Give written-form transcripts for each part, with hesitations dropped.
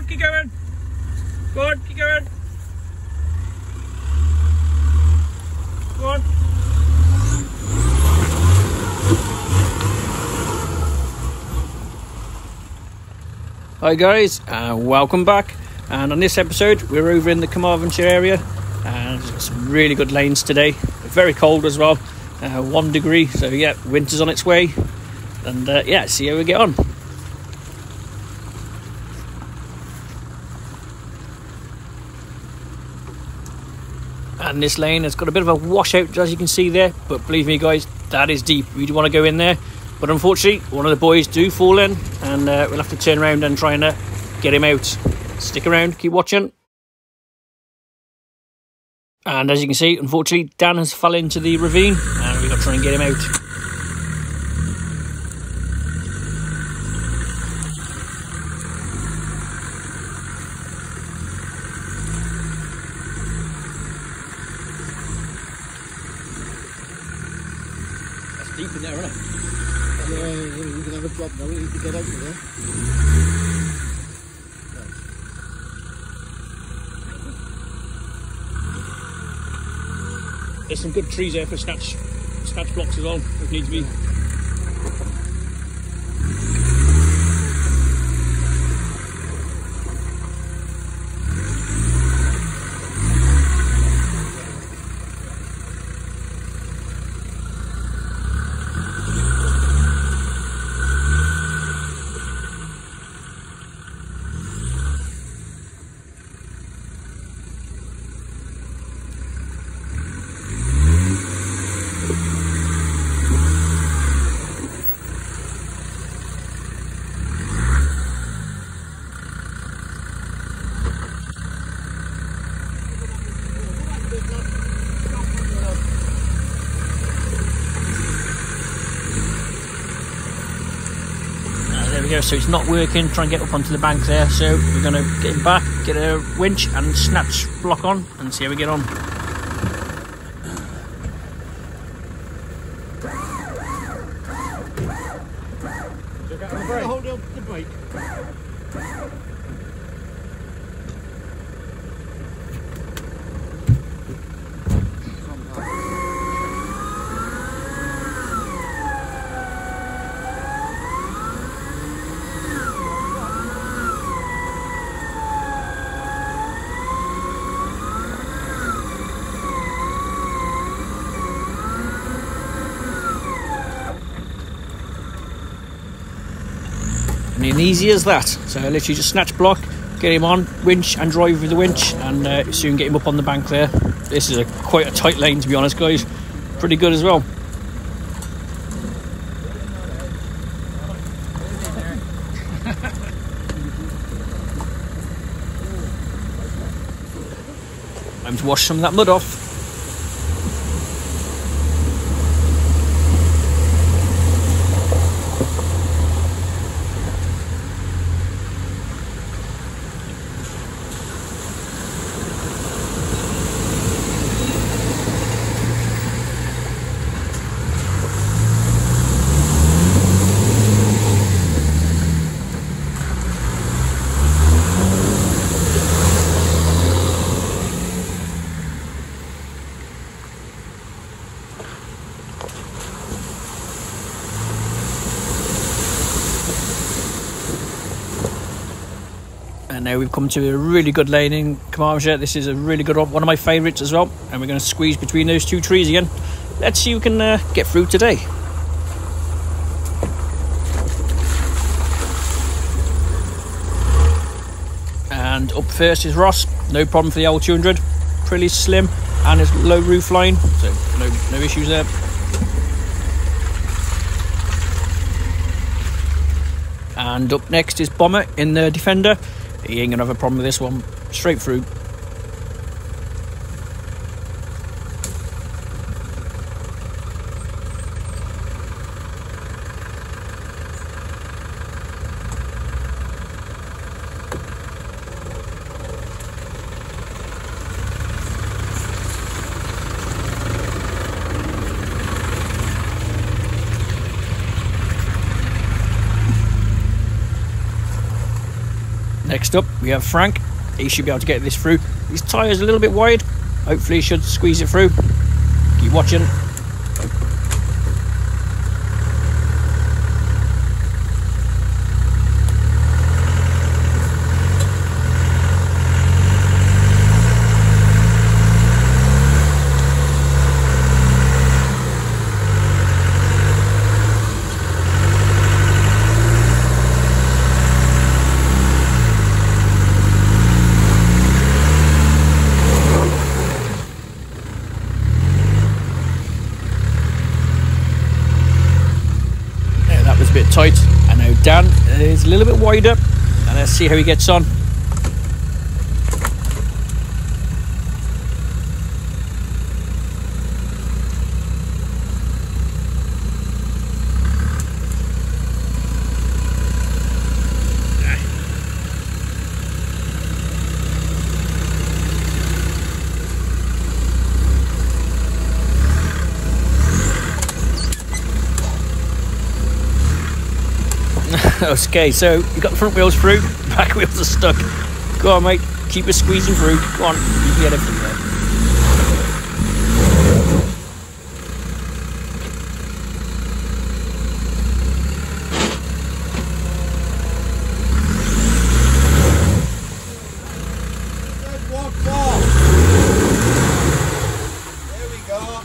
keep going. Go on, keep going. Go on. Hi guys, welcome back. And on this episode, we're over in the Carmarthenshire area, and some really good lanes today. Very cold as well, 1 degree. So yeah, winter's on its way, and yeah, see how we get on. And this lane has got a bit of a washout, as you can see there, but believe me guys, that is deep. We do want to go in there, but unfortunately one of the boys do fall in, and we'll have to turn around and try and get him out. Stick around, keep watching. And as you can see, unfortunately Dan has fell into the ravine, and we've got to try and get him out. Deep in there, isn't it? Yeah, you can have a drop now, you can get out of there. There's some good trees there for snatch blocks as well, if needs be. There we go, so it's not working. Try and get up onto the bank there, so we're going to get him back, get a winch and snatch block on, and see how we get on. Hold up the brake. And easy as that. So I literally just snatch block, get him on, winch and drive with the winch, and soon get him up on the bank there. This is quite a tight lane, to be honest guys. Pretty good as well. Time to wash some of that mud off. And now we've come to a really good lane in Carmarthenshire. This is a really good one of my favourites as well. And we're going to squeeze between those two trees again. Let's see who can get through today. And up first is Ross. No problem for the L200. Pretty slim and it's low roof line, so no issues there. And up next is Bomber in the Defender. He ain't gonna have a problem with this one. Straight through. Next up, we have Frank. He should be able to get this through. His tyre's a little bit wide. Hopefully he should squeeze it through. Keep watching. A bit tight. I know Dan is a little bit wider, and let's see how he gets on. Okay, so you got the front wheels through, back wheels are stuck. Go on, mate, keep it squeezing through. Go on, you can get it through there. There we go.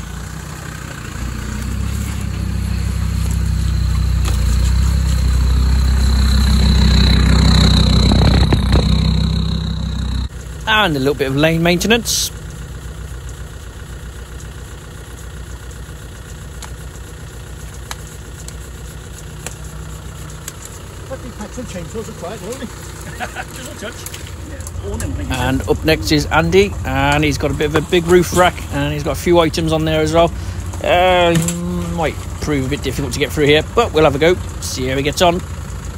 And a little bit of lane maintenance. Petrol chainsaws are quiet, won't they? Just a touch. And up next is Andy, and he's got a bit of a big roof rack, and he's got a few items on there as well. Might prove a bit difficult to get through here, but we'll have a go, see how he gets on.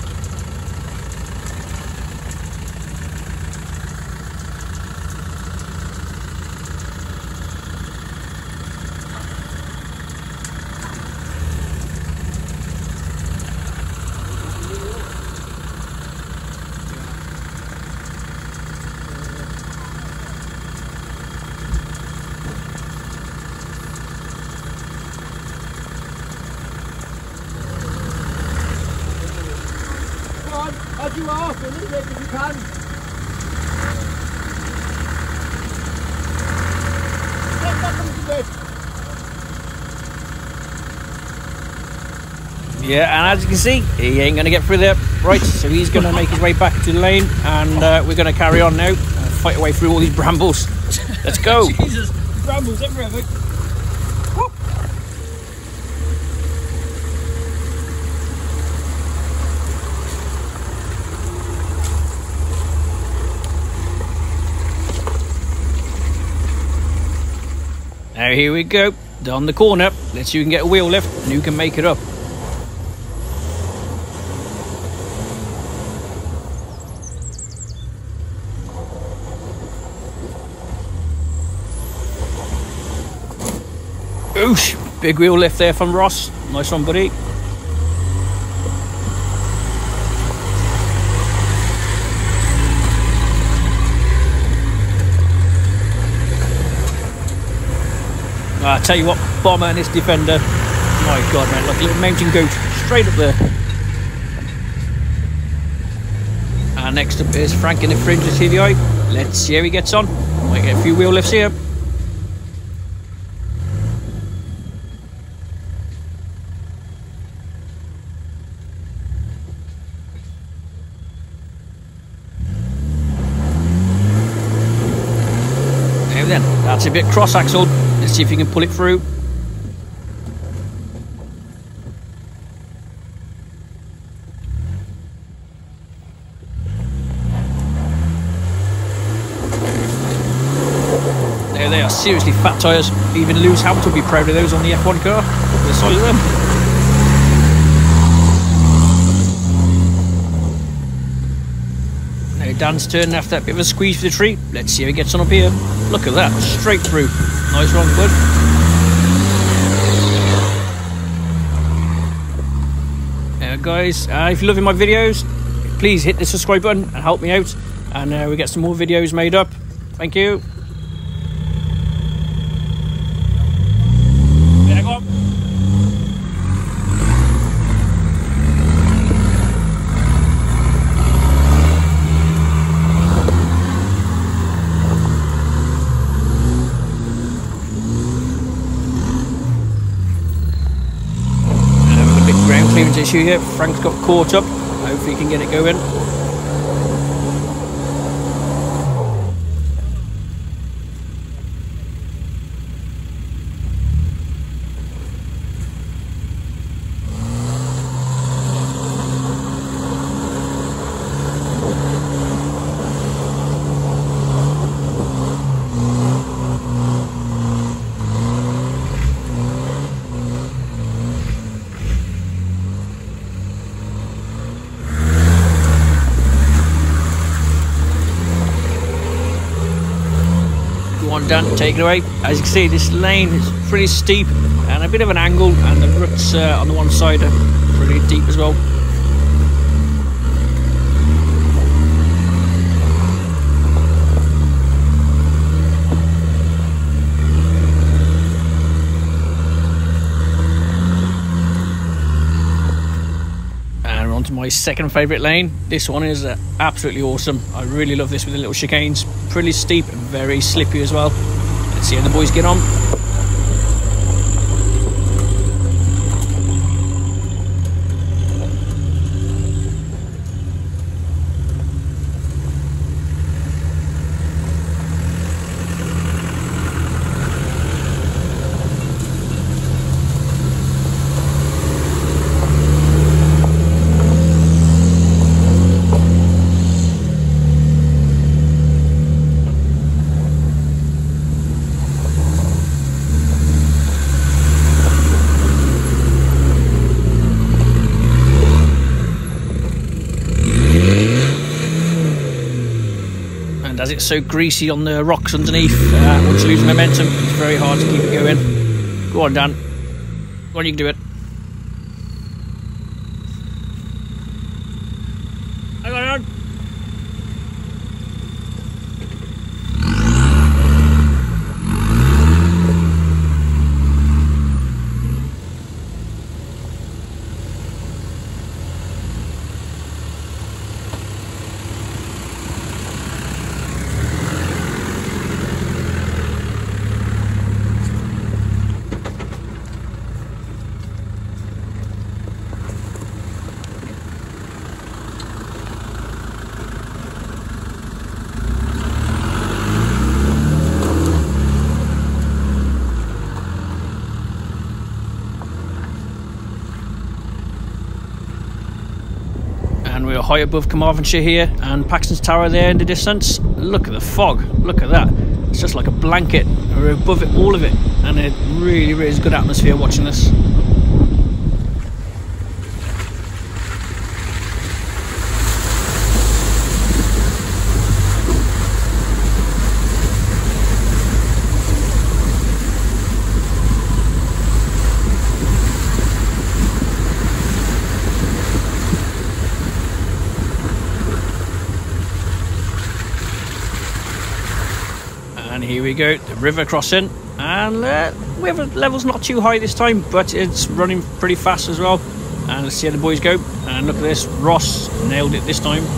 As you are, a little bit if you can. Get back a little bit. Yeah, and as you can see, he ain't going to get through there. Right, so he's going to make his way back to the lane, and we're going to carry on now, fight our way through all these brambles. Let's go. Jesus, brambles everywhere, mate. Now here we go, down the corner. Let's see who can get a wheel lift and who can make it up. Oosh, big wheel lift there from Ross. Nice one, buddy. I tell you what, Bomber and this Defender, my God, man, like a little mountain goat, straight up there. And next up is Frank in the Fringes TVI. Let's see how he gets on. Might get a few wheel lifts here. Now then, that's a bit cross-axled. Let's see if you can pull it through. There they are, seriously fat tyres. Even Lewis Hamilton will be proud of those on the F1 car. Look at the size of them. Now Dan's turning after that bit of a squeeze for the tree. Let's see how he gets on up here. Look at that, straight through. Nice one, bud. Now guys, if you're loving my videos, please hit the subscribe button and help me out, and we get some more videos made up. Thank you. Yeah, go on. A big ground clearance issue here. Frank's got caught up. Hopefully he can get it going. Done, take it away. As you can see, this lane is pretty steep and a bit of an angle, and the ruts on the one side are pretty deep as well. And we're on to my second favourite lane. This one is absolutely awesome. I really love this with the little chicanes. Pretty steep and very slippy as well. Let's see how the boys get on. As it's so greasy on the rocks underneath, once you lose momentum, it's very hard to keep it going. Go on, Dan. Go on, you can do it. Hang on. And we're high above Carmarthenshire here, and Paxton's Tower there in the distance. Look at the fog, look at that. It's just like a blanket. We're above it, all of it, and it really is good atmosphere watching this. And here we go, the river crossing, and river level's not too high this time, but it's running pretty fast as well. And let's see how the boys go. And look at this, Ross nailed it this time.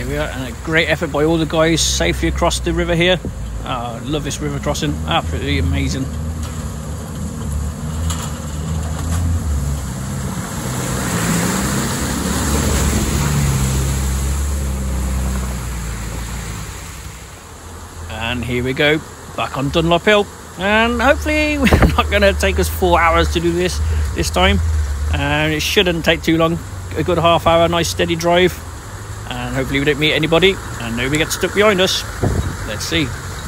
There we are, and a great effort by all the guys safely across the river here. Oh, I love this river crossing, absolutely amazing. And here we go, back on Dunlop Hill, and hopefully we're not going to take us 4 hours to do this time, and it shouldn't take too long, a good half hour, nice steady drive, and hopefully we don't meet anybody and nobody gets stuck behind us. Let's see.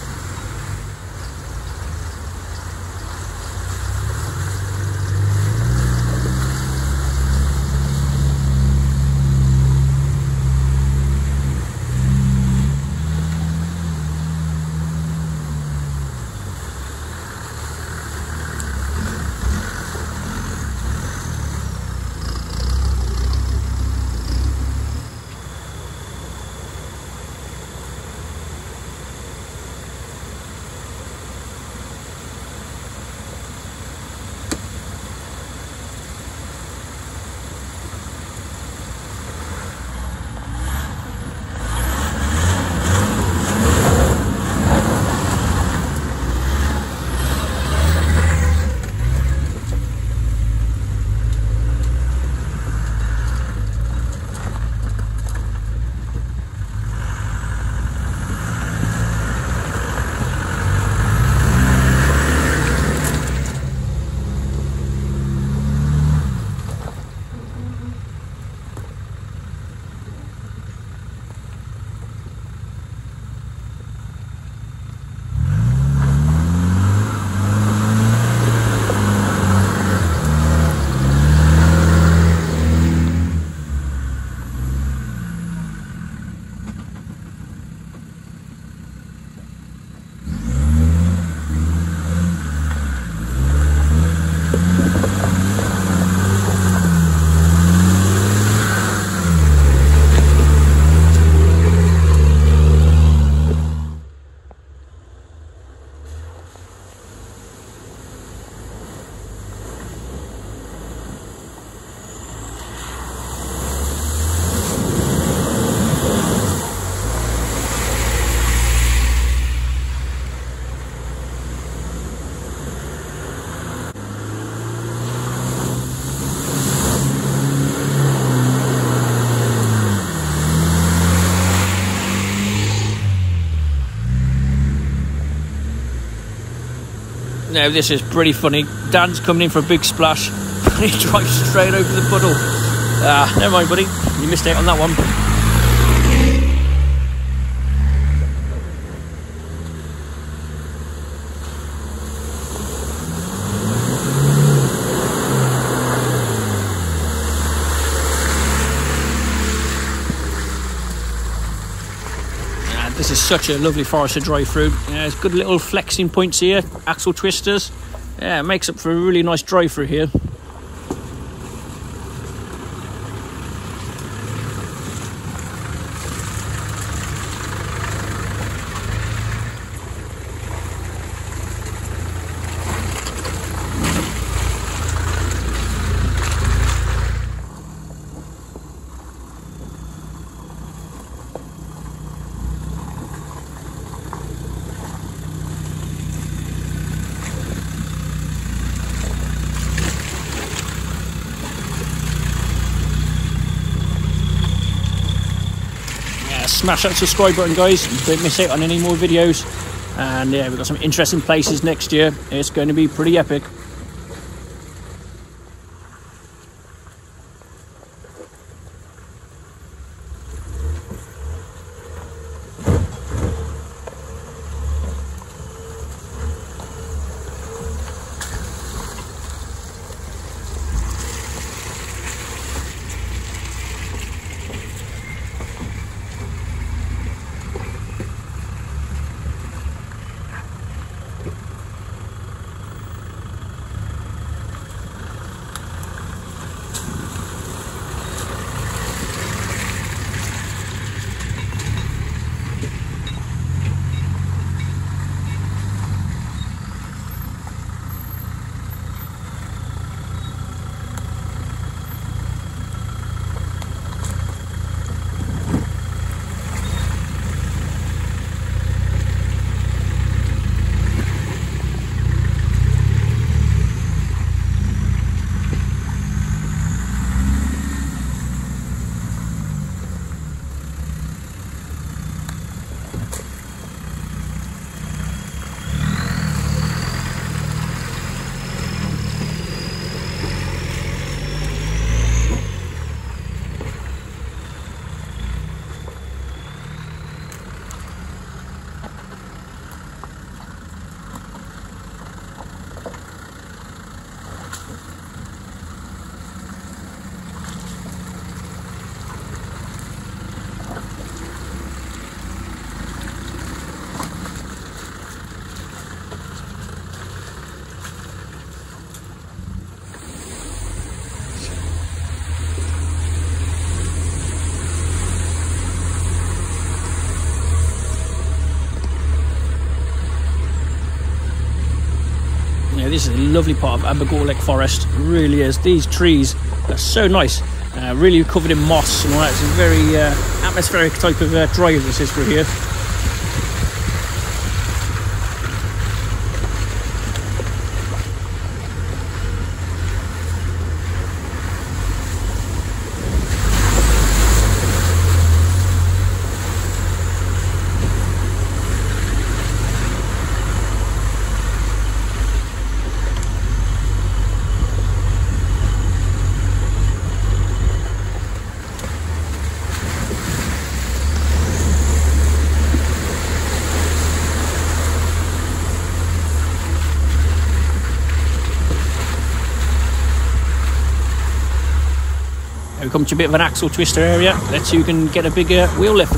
Now this is pretty funny. Dan's coming in for a big splash. He drives straight over the puddle. Ah, never mind, buddy. You missed out on that one. This is such a lovely forest to drive through. There's good little flexing points here, axle twisters. Yeah, it makes up for a really nice drive through here. Smash that subscribe button, guys. Don't miss out on any more videos. And yeah, we've got some interesting places next year. It's going to be pretty epic. this is a lovely part of Abergorlick Forest. It really is. These trees are so nice. Really covered in moss and all that. It's a very atmospheric type of drive this is through here. We come to a bit of an axle twister area. Let's see who can get a bigger wheel lift.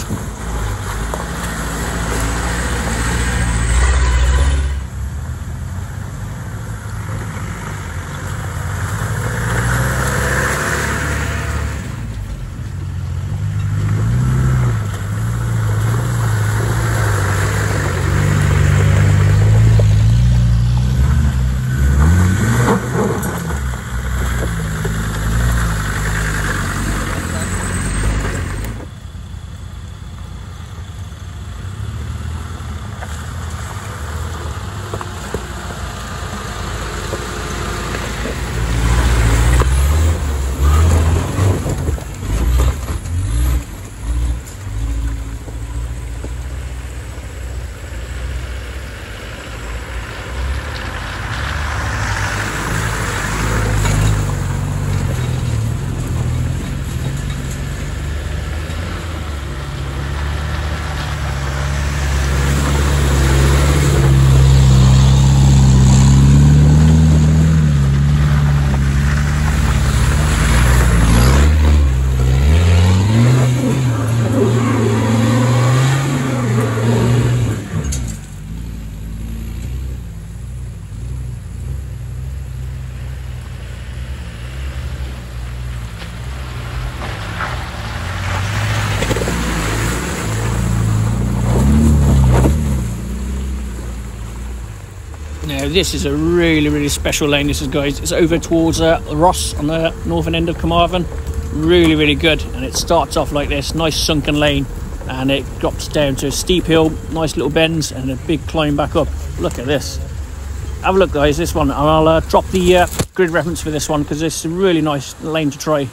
Now this is a really special lane, this is, guys. It's over towards Ross on the northern end of Carmarthen. Really good, and it starts off like this, nice sunken lane, and it drops down to a steep hill, nice little bends, and a big climb back up. Look at this. Have a look, guys, this one. I'll drop the grid reference for this one because it's a really nice lane to try.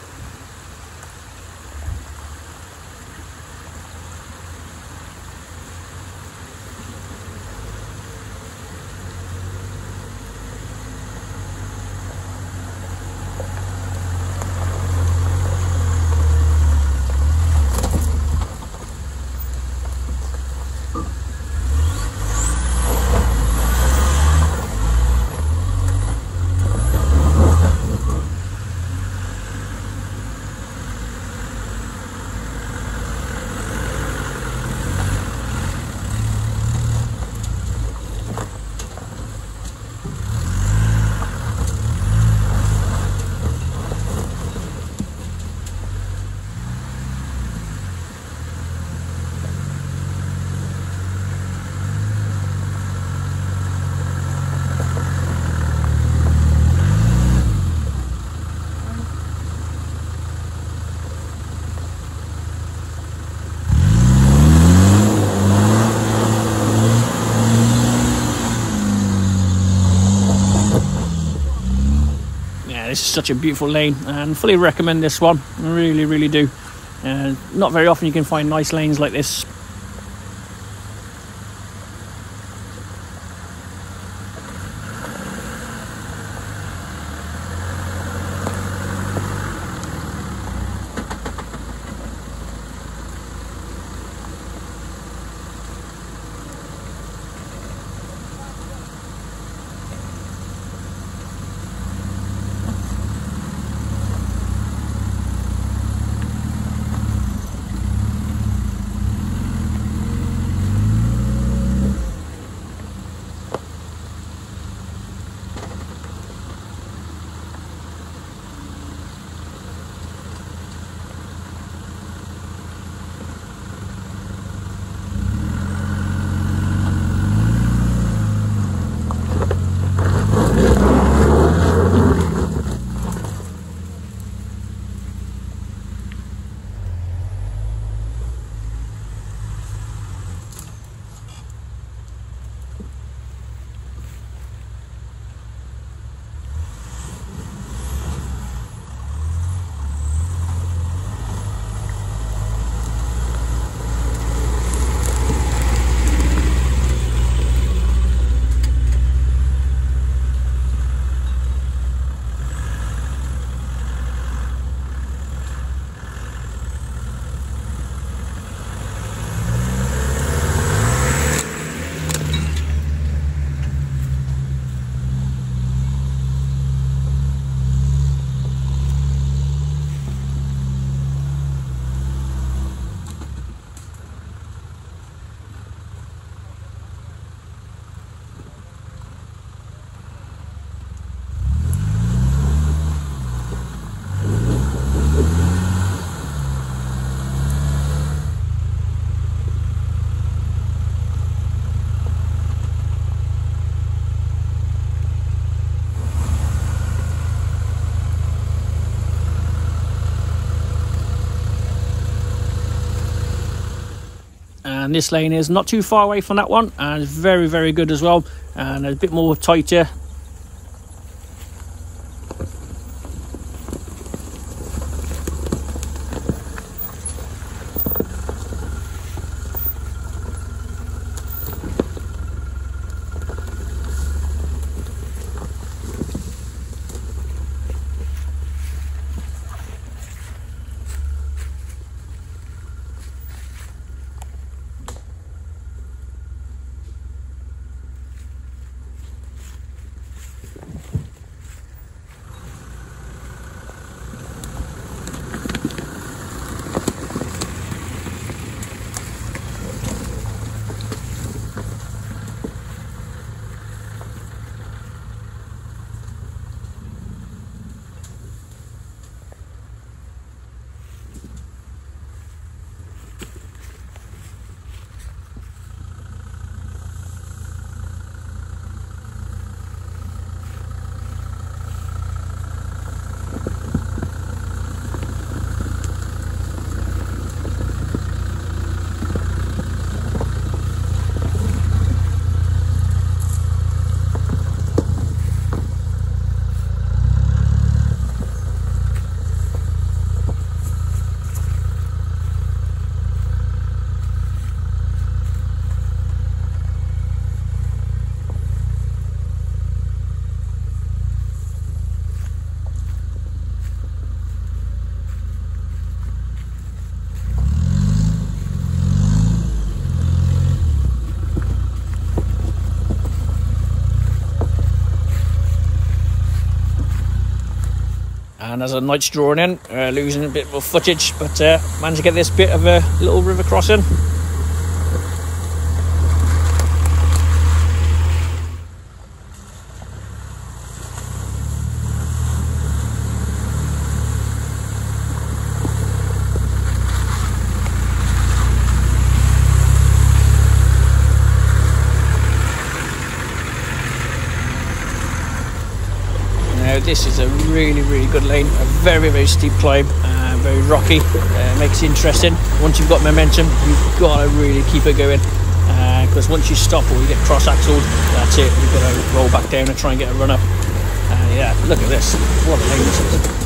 This is such a beautiful lane, and fully recommend this one. I really do. Not very often you can find nice lanes like this. and this lane is not too far away from that one, and it's very, very good as well, and a bit more tighter. And as the night's drawing in, losing a bit more footage, but managed to get this bit of a little river crossing. This is a really, really good lane, a very, very steep climb, very rocky, makes it interesting. Once you've got momentum, you've got to really keep it going, because once you stop or you get cross-axled, that's it, you've got to roll back down and try and get a run up. Yeah, look at this, what a lane this is.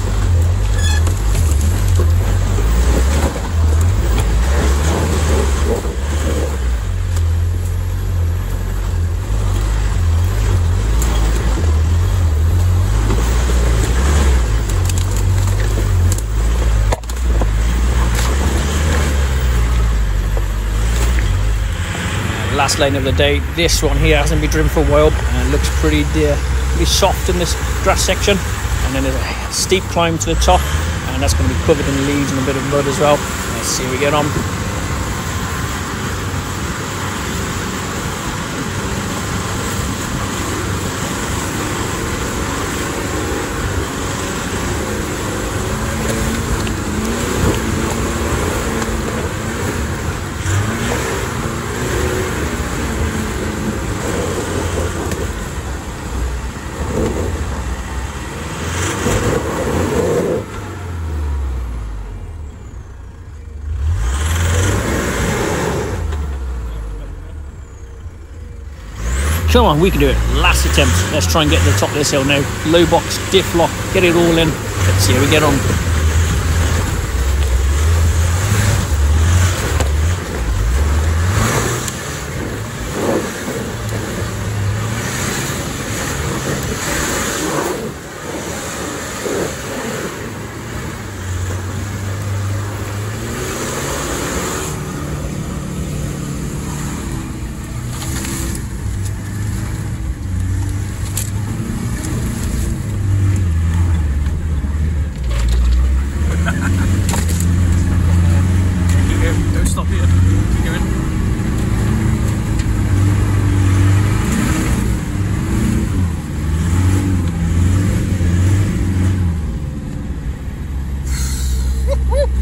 Last lane of the day. This one here hasn't been driven for a while and looks pretty soft in this grass section, and then there's a steep climb to the top, and that's going to be covered in leaves and a bit of mud as well. Let's see how we get on. Come on, we can do it. Last attempt. Let's try and get to the top of this hill now. Low box, diff lock, get it all in. Let's see how we get on.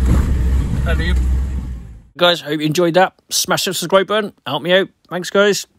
Guys, hope you enjoyed that. Smash the subscribe button, help me out. Thanks guys.